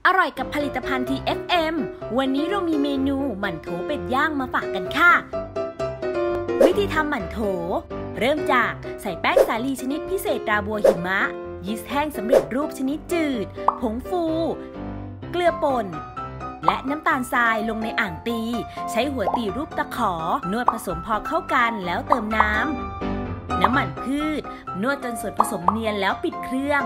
อร่อยกับผลิตภัณฑ์ TFM วันนี้เรามีเมนูหมั่นโถเป็ดย่างมาฝากกันค่ะวิธีทำหมั่นโถเริ่มจากใส่แป้งสาลีชนิดพิเศษตราบัวหิมะยีสต์แห้งสำเร็จรูปชนิดจืดผงฟูเกลือป่นและน้ำตาลทรายลงในอ่างตีใช้หัวตีรูปตะขอนวดผสมพอเข้ากันแล้วเติมน้ำมันพืชนวดจนส่วนผสมเนียนแล้วปิดเครื่อง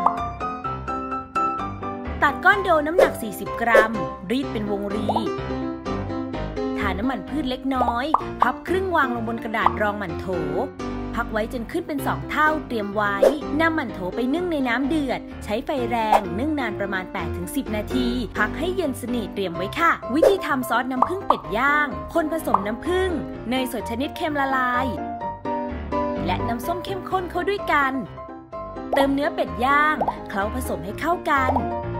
ตัดก้อนโดน้ำหนัก40 กรัมรีดเป็นวงรีทาน้ำมันพืชเล็กน้อยพับครึ่งวางลงบนกระดาษรองหมั่นโถพักไว้จนขึ้นเป็น2เท่าเตรียมไว้นำหมั่นโถไปนึ่งในน้ำเดือดใช้ไฟแรงนึ่งนานประมาณ 8-10 นาทีพักให้เย็นสนิทเตรียมไว้ค่ะวิธีทำซอสน้ำผึ้งเป็ดย่างคนผสมน้ำผึ้งเนยสดชนิดเค็มละลายและน้ำส้มเข้มข้นเข้าด้วยกันเติมเนื้อเป็ดย่างเคล้าผสมให้เข้ากัน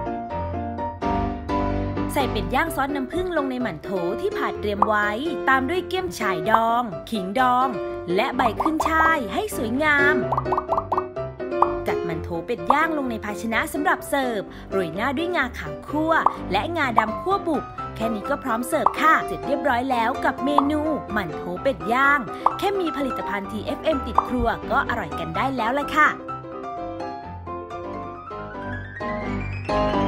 ใส่เป็ดย่างซอสน้ำผึ้งลงในหมั่นโถที่ผัดเตรียมไว้ตามด้วยเกี๊ยมฉ่ายดองขิงดองและใบขึ้นช่ายให้สวยงามจัดหมั่นโถเป็ดย่างลงในภาชนะสำหรับเสิร์ฟโรยหน้าด้วยงาขาวคั่วและงาดำคั่วบุบแค่นี้ก็พร้อมเสิร์ฟค่ะเสร็จเรียบร้อยแล้วกับเมนูหมั่นโถเป็ดย่างแค่มีผลิตภัณฑ์ TFM ติดครัวก็อร่อยกันได้แล้วล่ะค่ะ